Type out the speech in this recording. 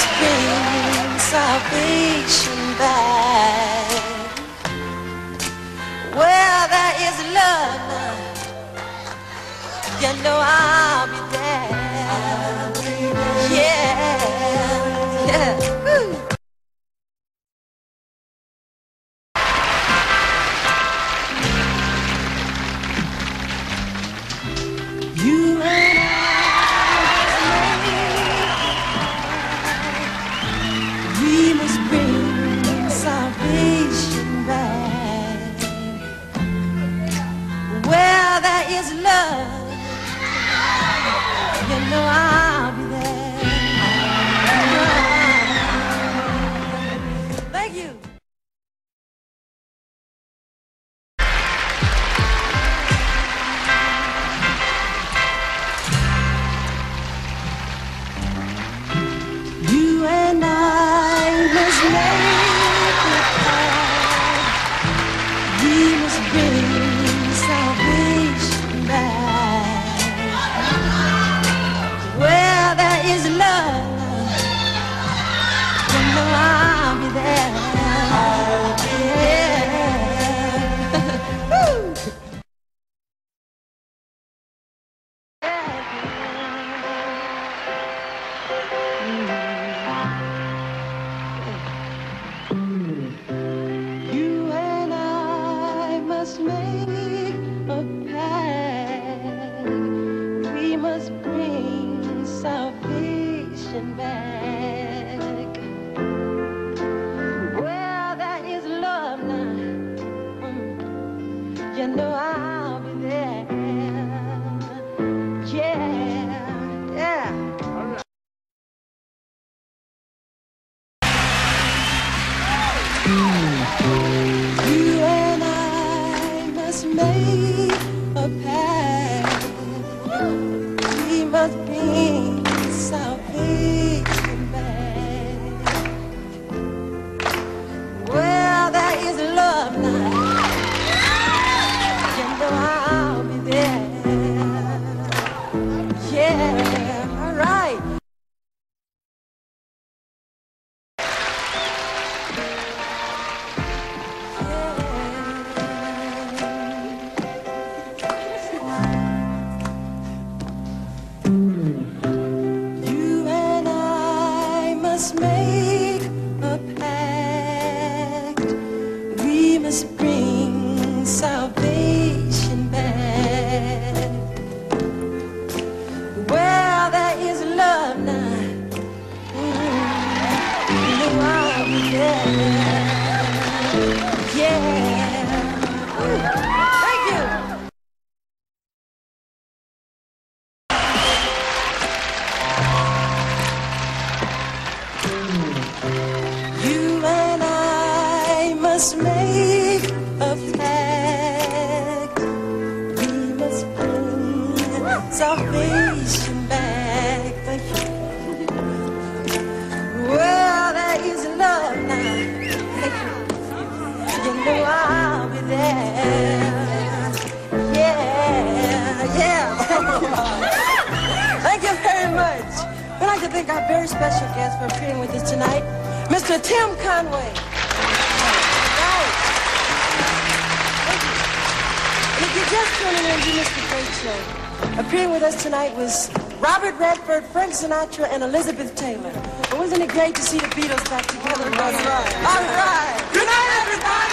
bring salvation back. Where there is love, you know I'll be there. Yeah, yeah. Woo. You and we must bring salvation back. Where there is love, you know I'll be there. Thank you. You and I must make it hard. We must bring salvation back. Where there is love, you know I'll be there. Yeah. Woo. You and I must make a pact. We must bring salvation back. Where there is love now, you know I'll be there. Yeah, yeah. You and I must make a pact. We must bring salvation back. Where there is love now, you know I'll be there. Yeah, all right. You and I must make a pact. We must bring salvation back. Where there is love now, you know I'll be there. Yeah. Thank you. You and I must make a pact. We must bring salvation back. Thank you. Well, there is love now. You know I'll be there. Yeah, yeah. Thank you very much. I'd like to thank our very special guest for appearing with us tonight, Mr. Tim Conway. Right. Thank you. And if you're just tuning in to Mr. Great Show, appearing with us tonight was Robert Redford, Frank Sinatra, and Elizabeth Taylor. But wasn't it great to see the Beatles back together? That's right. All right. Good night, everybody.